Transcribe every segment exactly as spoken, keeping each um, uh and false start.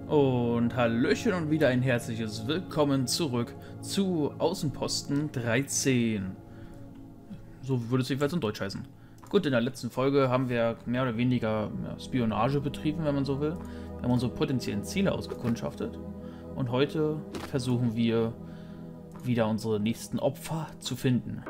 Und Hallöchen und wieder ein herzliches Willkommen zurück zu Außenposten dreizehn. So würde es jedenfalls in Deutsch heißen. Gut, in der letzten Folge haben wir mehr oder weniger Spionage betrieben, wenn man so will. Wir haben unsere potenziellen Ziele ausgekundschaftet. Und heute versuchen wir wieder unsere nächsten Opfer zu finden.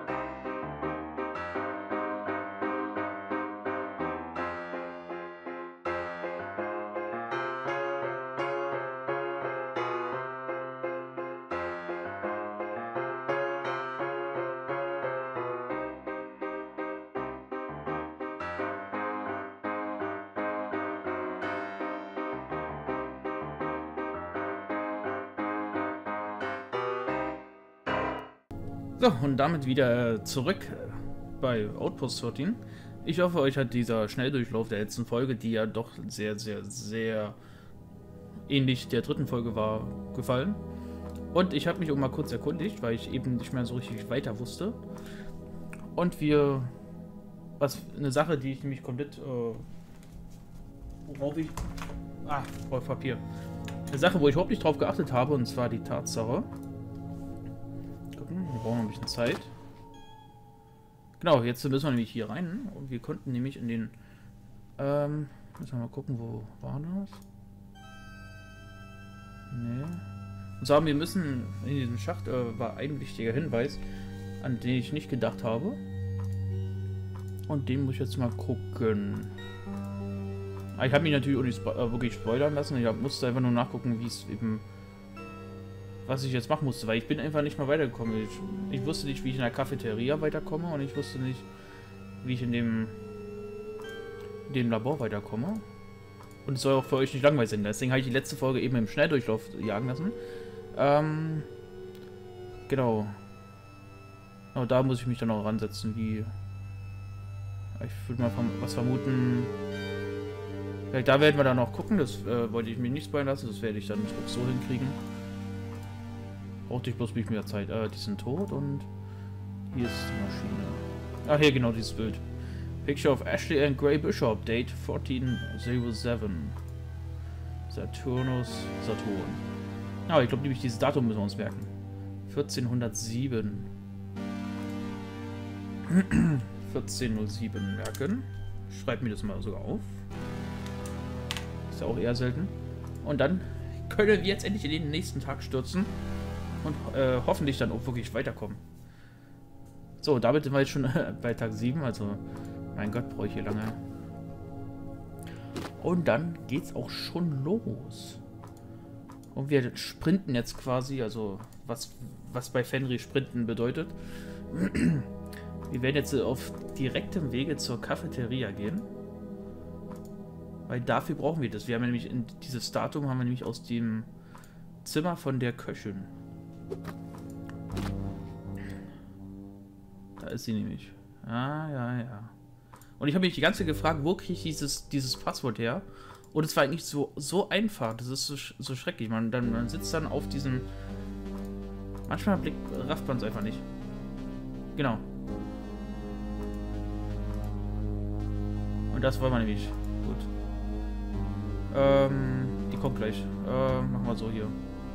So, und damit wieder zurück bei Outpost dreizehn. Ich hoffe, euch hat dieser Schnelldurchlauf der letzten Folge, die ja doch sehr, sehr, sehr ähnlich der dritten Folge war, gefallen. Und ich habe mich auch mal kurz erkundigt, weil ich eben nicht mehr so richtig weiter wusste. Und wir... Was, eine Sache, die ich nämlich komplett... Äh, worauf ich... Ah, auf Papier. Eine Sache, wo ich überhaupt nicht drauf geachtet habe, und zwar die Tatsache... Wir brauchen noch ein bisschen Zeit. Genau, jetzt müssen wir nämlich hier rein. Und wir konnten nämlich in den... Ähm, müssen wir mal gucken, wo war das? Nee. Und zwar, wir müssen in diesem Schacht, äh, war ein wichtiger Hinweis, an den ich nicht gedacht habe. Und den muss ich jetzt mal gucken. Ah, ich habe mich natürlich auch nicht spo äh, wirklich spoilern lassen. Ich musste einfach nur nachgucken, wie es eben... was ich jetzt machen musste, weil ich bin einfach nicht mehr weitergekommen. Ich, ich wusste nicht, wie ich in der Cafeteria weiterkomme und ich wusste nicht, wie ich in dem, in dem Labor weiterkomme. Und es soll auch für euch nicht langweilig sein. Deswegen habe ich die letzte Folge eben im Schnelldurchlauf jagen lassen. Ähm, genau. Aber da muss ich mich dann auch ransetzen, wie... Ich würde mal was vermuten... Vielleicht da werden wir dann auch gucken, das äh, wollte ich mir nicht spoilern lassen, das werde ich dann auch so hinkriegen. Brauchte ich bloß mehr Zeit. Äh, die sind tot und hier ist die Maschine. Ach, hier genau dieses Bild. Picture of Ashley and Gray Bishop, Date fourteen oh seven. Saturnus, Saturn. Ah, ich glaube nämlich dieses Datum müssen wir uns merken. vierzehnhundertsieben. vierzehnhundertsieben merken. Schreibt mir das mal sogar auf. Ist ja auch eher selten. Und dann können wir jetzt endlich in den nächsten Tag stürzen. Und äh, hoffentlich dann auch wirklich weiterkommen. So, damit sind wir jetzt schon äh, bei Tag sieben, also mein Gott, brauche ich hier lange. Und dann geht's auch schon los. Und wir sprinten jetzt quasi, also was, was bei Fenrir Sprinten bedeutet. Wir werden jetzt auf direktem Wege zur Cafeteria gehen. Weil dafür brauchen wir das. Wir haben nämlich in dieses Datum haben wir nämlich aus dem Zimmer von der Köchin. Da ist sie nämlich. Ah, ja, ja. Und ich habe mich die ganze Zeit gefragt, wo kriege ich dieses, dieses Passwort her? Und es war eigentlich so, so einfach. Das ist so, so schrecklich. Man, dann, man sitzt dann auf diesem... Manchmal blickt, rafft man es einfach nicht. Genau. Und das wollen wir nämlich. Gut. Ähm, die kommt gleich. Ähm, machen wir so hier.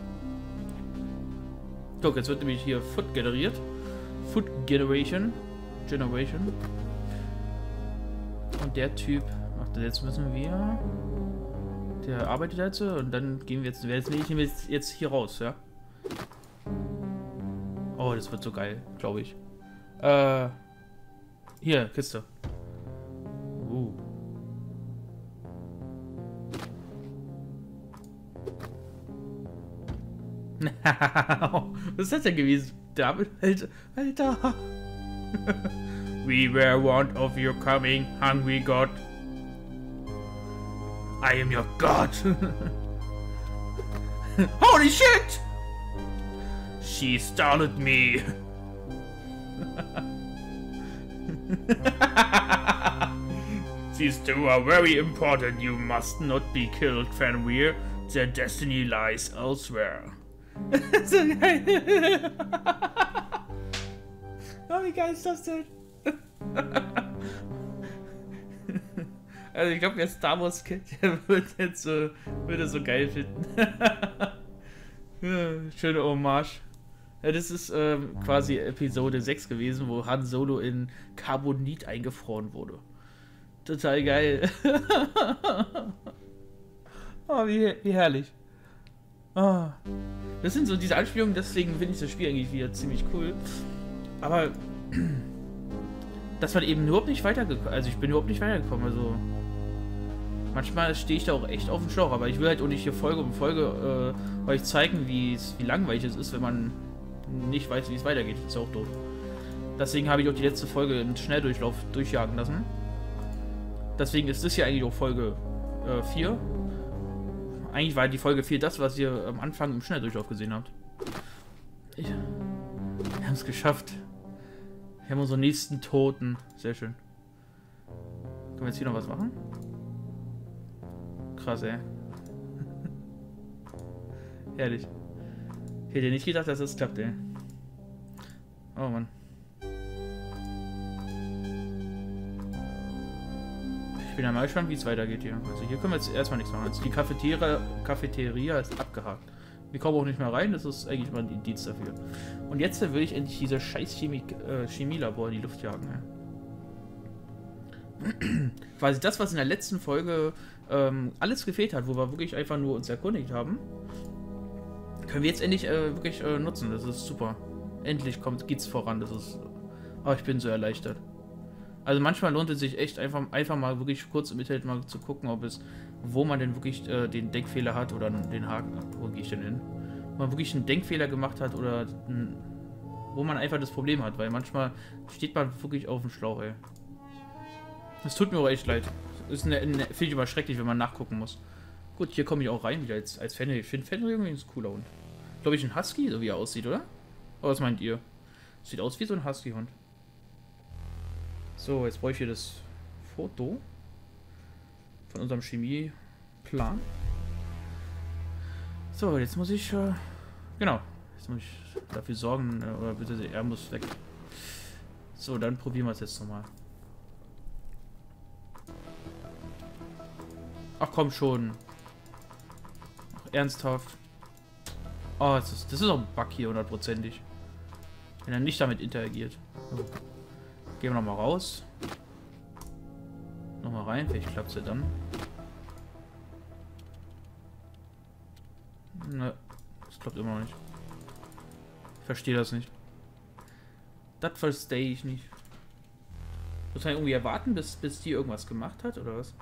Guck, jetzt wird nämlich hier Food generiert. Food Generation. Generation. Und der Typ. Ach, jetzt müssen wir. Der arbeitet jetzt und dann gehen wir jetzt. Jetzt nehme ich jetzt hier raus, ja. Oh, das wird so geil, glaube ich. Äh. Hier, Kiste. Uh. Was ist das denn gewesen? David, Alter, Alter. We were warned of your coming, hungry God. I am your God. Holy shit! She startled me. These two are very important. You must not be killed, Fenrir. Their destiny lies elsewhere. So geil. Oh, wie geil ist das denn? Also ich glaube, wer Star Wars kennt, der wird jetzt so, würde so geil finden. Ja, schöne Hommage. Ja, das ist ähm, quasi Episode sechs gewesen, wo Han Solo in Carbonit eingefroren wurde. Total geil. Oh, wie, wie herrlich. Oh. Das sind so diese Anspielungen, deswegen finde ich das Spiel eigentlich wieder ziemlich cool. Aber dass man eben überhaupt nicht weitergekommen, also ich bin überhaupt nicht weitergekommen, also manchmal stehe ich da auch echt auf dem Schlauch, aber ich will halt auch nicht hier Folge um Folge äh, euch zeigen, wie langweilig es ist, wenn man nicht weiß, wie es weitergeht. Das ist ja auch doof. Deswegen habe ich auch die letzte Folge im Schnelldurchlauf durchjagen lassen. Deswegen ist das hier eigentlich auch Folge äh, vier. Eigentlich war die Folge vier das, was ihr am Anfang im Schnelldurchlauf gesehen habt. Ich, wir haben es geschafft. Wir haben unseren nächsten Toten. Sehr schön. Können wir jetzt hier noch was machen? Krass, ey. Herrlich. Ich hätte nicht gedacht, dass das klappt, ey. Oh Mann. Ich bin ja mal gespannt, wie es weitergeht hier. Also hier können wir jetzt erstmal nichts machen. Also die Cafeteria, Cafeteria ist abgehakt. Wir kommen auch nicht mehr rein, das ist eigentlich mal ein Indiz dafür. Und jetzt will ich endlich diese scheiß Chemie, äh, Chemielabor in die Luft jagen. Ja. Quasi das, was in der letzten Folge ähm, alles gefehlt hat, wo wir wirklich einfach nur uns erkundigt haben, können wir jetzt endlich äh, wirklich äh, nutzen. Das ist super. Endlich kommt, geht's voran. Das ist. Oh, ich bin so erleichtert. Also manchmal lohnt es sich echt einfach, einfach mal wirklich kurz im Internet mal zu gucken, ob es, wo man denn wirklich äh, den Denkfehler hat oder den Haken, wo gehe ich denn hin? Wo man wirklich einen Denkfehler gemacht hat oder ein, wo man einfach das Problem hat, weil manchmal steht man wirklich auf dem Schlauch, ey. Es tut mir auch echt leid. Ist eine, eine, finde ich immer schrecklich, wenn man nachgucken muss. Gut, hier komme ich auch rein wieder als, als Fenrir. Ich finde Fenrir irgendwie ein cooler Hund. Glaube ich ein Husky, so wie er aussieht, oder? Aber was meint ihr? Sieht aus wie so ein Husky-Hund. So, jetzt brauche ich hier das Foto von unserem Chemieplan. So, jetzt muss ich, äh, genau, jetzt muss ich dafür sorgen, äh, oder bitte, er muss weg. So, dann probieren wir es jetzt nochmal. Ach komm schon. Ach, ernsthaft. Oh, das ist, das ist auch ein Bug hier, hundertprozentig. Wenn er nicht damit interagiert. Oh. Gehen wir nochmal raus. Nochmal rein, vielleicht klappt es ja dann. Ne, das klappt immer noch nicht. Ich verstehe das nicht. Das verstehe ich nicht. Muss man irgendwie erwarten, bis, bis die irgendwas gemacht hat, oder was?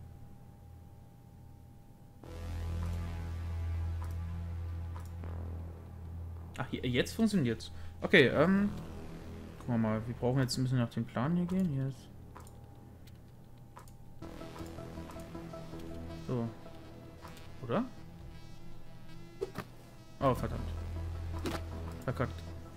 Ach, hier, jetzt funktioniert's. Okay, ähm... gucken wir mal, wir brauchen jetzt ein bisschen nach dem Plan hier gehen. Hier ist... So. Oder? Oh, verdammt. Verkackt.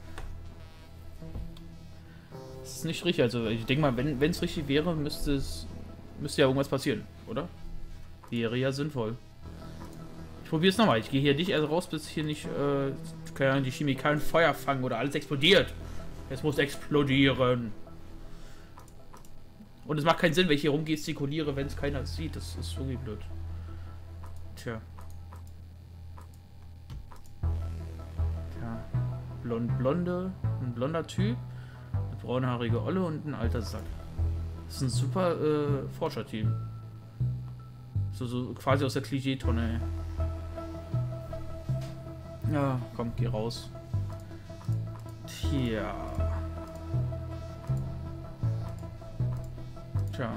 Das ist nicht richtig, also ich denke mal, wenn es richtig wäre, müsste es... müsste ja irgendwas passieren, oder? Wäre ja sinnvoll. Ich probiere es nochmal. Ich gehe hier nicht erst raus, bis hier nicht äh, keine Ahnung, die Chemikalien Feuer fangen oder alles explodiert. Es muss explodieren. Und es macht keinen Sinn, wenn ich hier rumgestikuliere, wenn es keiner sieht. Das ist irgendwie blöd. Tja. Tja. Blond, blonde, ein blonder Typ, eine braunhaarige Olle und ein alter Sack. Das ist ein super äh, Forscherteam. So, so quasi aus der Klischee-Tonne, ey. Ja, komm, geh raus. Tja. Tja.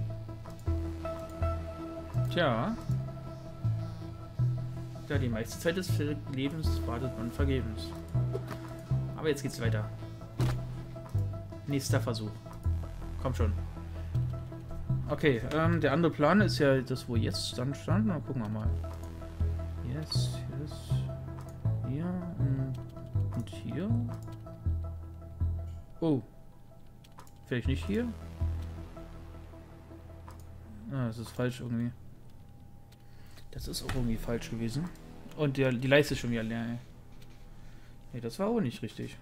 Tja. Ja, die meiste Zeit des Lebens wartet man vergebens. Aber jetzt geht's weiter. Nächster Versuch. Komm schon. Okay, ähm, der andere Plan ist ja das, wo jetzt dann stand. Na, gucken wir mal. Yes, yes. Hier und, und hier. Oh. Vielleicht nicht hier? Ah, das ist falsch irgendwie. Das ist auch irgendwie falsch gewesen. Und der, die Leiste ist schon wieder leer, ey. Nee, das war auch nicht richtig.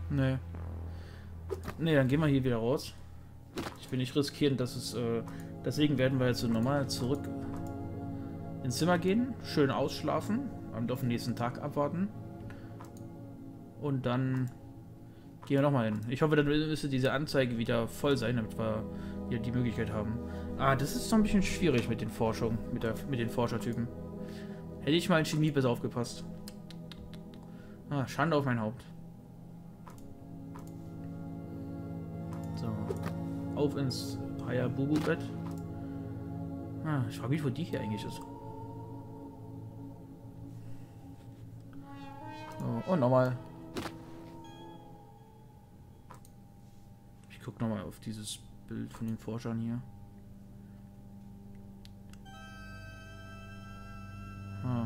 Nee. Nee, dann gehen wir hier wieder raus. Ich will nicht riskieren, dass es... Äh, deswegen werden wir jetzt so normal zurück ins Zimmer gehen, schön ausschlafen und auf den nächsten Tag abwarten. Und dann gehen wir nochmal hin. Ich hoffe, dann müsste diese Anzeige wieder voll sein, damit wir wieder die Möglichkeit haben. Ah, das ist so ein bisschen schwierig mit den Forschungen, mit, der, mit den Forschertypen. Hätte ich mal in Chemie besser aufgepasst. Ah, Schande auf mein Haupt. So. Auf ins Hayabubu-Bett. Ah, ich frage mich, wo die hier eigentlich ist. So, und nochmal. Ich gucke nochmal auf dieses Bild von den Forschern hier. Ah.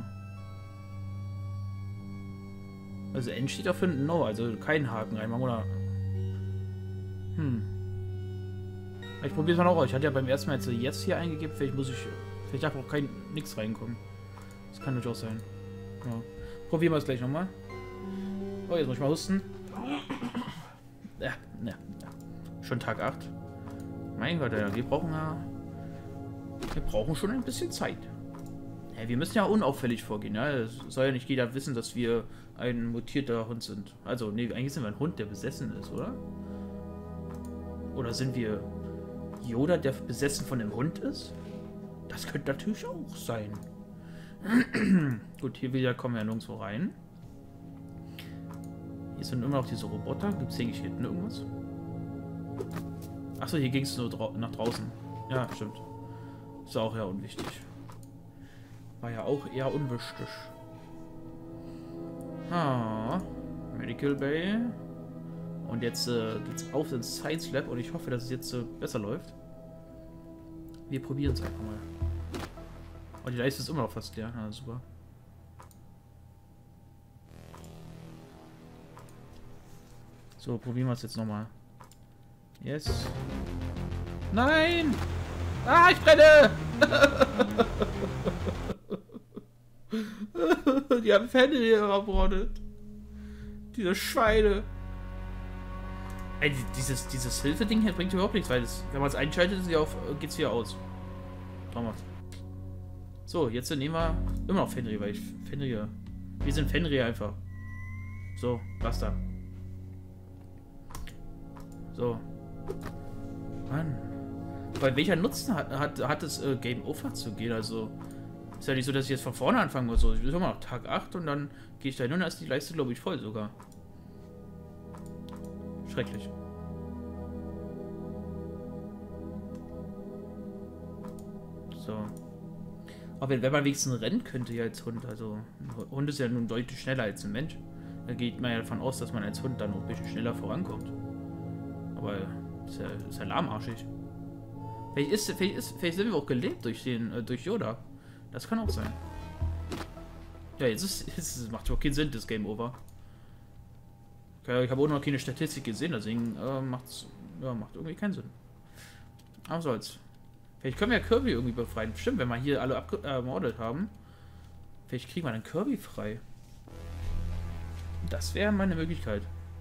Also N steht auf hinten No, also keinen Haken reinmachen, oder? Hm. Ich probiere es mal noch aus. Ich hatte ja beim ersten Mal jetzt jetzt hier eingegeben, vielleicht muss ich. Vielleicht darf auch kein nichts reinkommen. Das kann durchaus sein. Ja. Probieren wir es gleich nochmal. Oh, jetzt muss ich mal husten. Ja, ja, ja. Schon Tag acht. Mein Gott, ja, wir brauchen ja. Wir brauchen schon ein bisschen Zeit. Ja, wir müssen ja unauffällig vorgehen, ja. Es soll ja nicht jeder wissen, dass wir ein mutierter Hund sind. Also, nee, eigentlich sind wir ein Hund, der besessen ist, oder? Oder sind wir Yoda, der besessen von einem Hund ist? Das könnte natürlich auch sein. Gut, hier wieder kommen wir ja nirgendwo rein. Hier sind immer noch diese Roboter. Gibt es hier eigentlich hinten irgendwas? Achso, hier ging es nur drau nach draußen. Ja, stimmt. Ist auch eher unwichtig. War ja auch eher unwichtig. Ah, Medical Bay. Und jetzt äh, geht's auf ins Science Lab und ich hoffe, dass es jetzt äh, besser läuft. Wir probieren es einfach mal. Oh, die Leiste ist immer noch fast leer. Ja, super. So, probieren wir es jetzt nochmal. Yes. Nein! Ah, ich brenne! Die haben Fenrir hier verbrannt. Diese Schweine. Ey, dieses, dieses Hilfe-Ding hier bringt überhaupt nichts, weil das, wenn man es einschaltet, ist auf, geht's wieder aus. Traumhaft. So, jetzt nehmen wir immer noch Fenrir, weil ich Fenrir. Wir sind Fenrir einfach. So, basta. So. Mann. Weil welcher Nutzen hat, hat, hat es äh, Game Over zu gehen? Also, ist ja nicht so, dass ich jetzt von vorne anfangen muss. So, ich bin immer noch Tag acht und dann gehe ich da hin und dann ist die Leiste, glaube ich, voll sogar. Schrecklich. So. Aber wenn, wenn man wenigstens rennen könnte ja als Hund, also ein Hund ist ja nun deutlich schneller als ein Mensch. Da geht man ja davon aus, dass man als Hund dann noch ein bisschen schneller vorankommt. Aber ist ja, ist ja lahmarschig. Vielleicht, ist, vielleicht, ist, vielleicht sind wir auch gelebt durch den äh, durch Yoda. Das kann auch sein. Ja, jetzt ist es macht doch keinen Sinn, das Game Over. Okay, ich habe auch noch keine Statistik gesehen, deswegen äh, macht's ja, macht irgendwie keinen Sinn. Aber soll's. Vielleicht können wir ja Kirby irgendwie befreien. Stimmt, wenn wir hier alle ermordet haben. Vielleicht kriegen wir dann Kirby frei. Das wäre meine Möglichkeit.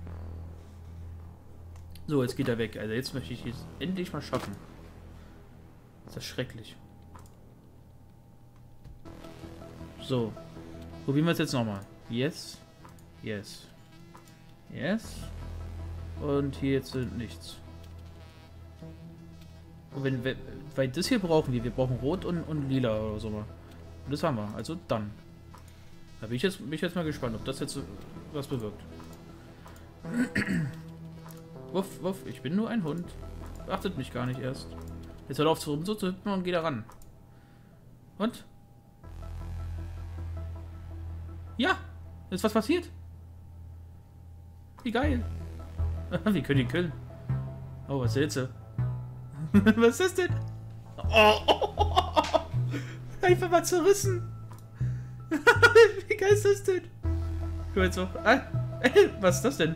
So, jetzt geht er weg. Also jetzt möchte ich es endlich mal schaffen. Das ist schrecklich. So. Probieren wir es jetzt nochmal. Yes. Yes. Yes. Und hier jetzt nichts. Und wenn, wenn, weil das hier brauchen wir. Wir brauchen Rot und, und Lila oder so. Und das haben wir. Also dann. Da bin ich jetzt, bin ich jetzt mal gespannt, ob das jetzt was bewirkt. Wuff, wuff, ich bin nur ein Hund. Achtet mich gar nicht erst. Jetzt hört auf zu rum so zu hüpfen und geht da ran. Und? Ja! Ist was passiert? Wie geil! Wir können ihn killen. Oh, was ist das? Was ist das denn? Oh! Einfach mal zerrissen! Wie geil ist das denn? Guck jetzt noch. Ah, was ist das denn?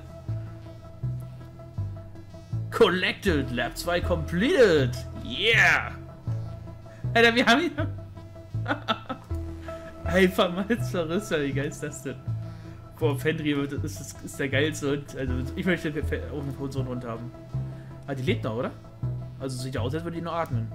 Collected! Lab zwei completed! Yeah! Alter, wir haben ihn. Einfach mal zerrissen. Wie geil ist das denn? Boah, Fendry ist, ist, ist der geilste Hund. Also ich möchte auch so einen Hund haben. Ah, die lebt noch, oder? Also sieht ja aus, als würde die nur atmen.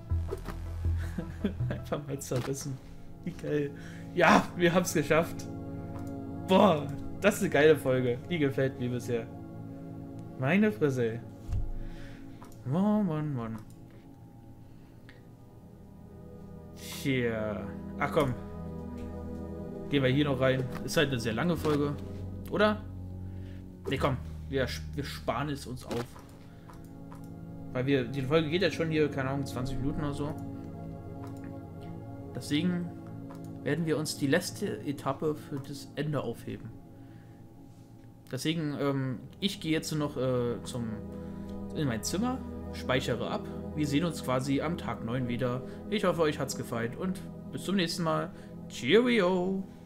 Einfach mal zerrissen. Wie geil. Ja, wir haben es geschafft. Boah, das ist eine geile Folge. Die gefällt mir bisher. Meine Fresse, ey. Mann, Mann, Mann. Tja. Ach komm. Gehen wir hier noch rein. Ist halt eine sehr lange Folge. Oder? Ne, komm. Wir, wir sparen es uns auf. Weil wir, die Folge geht jetzt schon hier, keine Ahnung, zwanzig Minuten oder so. Deswegen werden wir uns die letzte Etappe für das Ende aufheben. Deswegen, ähm, ich gehe jetzt noch äh, zum, in mein Zimmer, speichere ab. Wir sehen uns quasi am Tag neun wieder. Ich hoffe, euch hat's gefallen und bis zum nächsten Mal. Cheerio!